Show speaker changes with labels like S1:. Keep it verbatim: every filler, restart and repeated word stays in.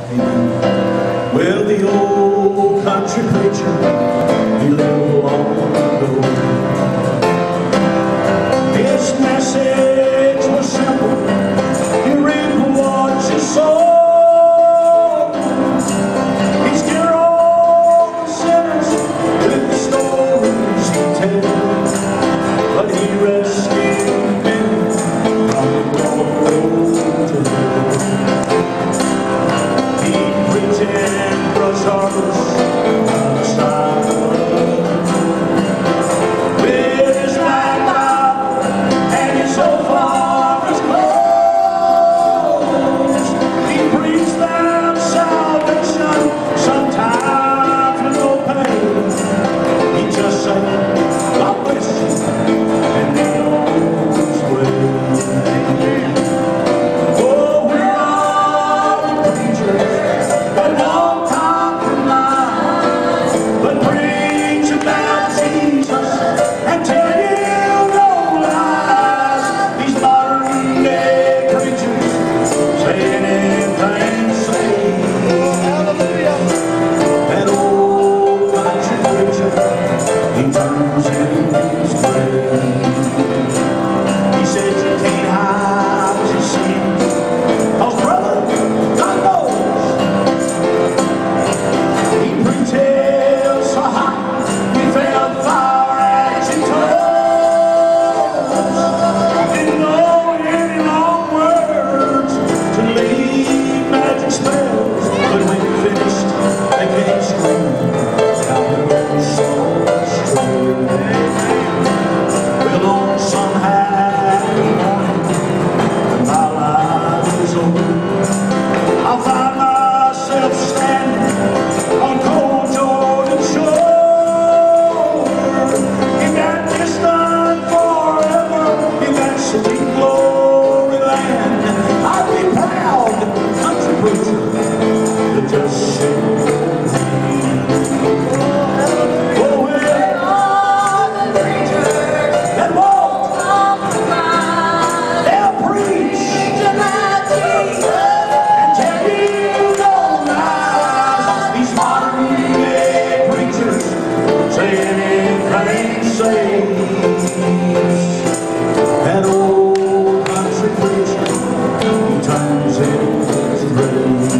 S1: Well, the old country preacher, he lived long ago. His message was simple: you reap what you sow. He scared all the sinners with the stories he tells, but he rescued men from the road to hell. He preached in brush harbors on the side of the road with his black Bible and his old farmer's clothes. He preached them salvation, sometimes with no pain. He just said, God bless you, and he on his way. Oh, we're all the preachers that won't compromise, but preach about Jesus and tell you no lies. These modern day preachers saying anything safe. That old country preacher, he turns in his grave. He said you can't hide what you see, 'cause brother, God knows. He preaches so hot, we felt fire at your toes. Didn't know any long words to leave magic spells, but when he finished, they came screaming down the road so straight. Well, on some happy morning, when my life is over, I'll find myself standing on cold Jordan shore. In that distant forever, in that sweet glory land, I'd be proud, country preacher, to just sing. Oh, we're all the preachers that won't compromise. They'll preach about Jesus and tell you no lies. These modern day preachers say anything safe. That old country preacher, he turns in his grave.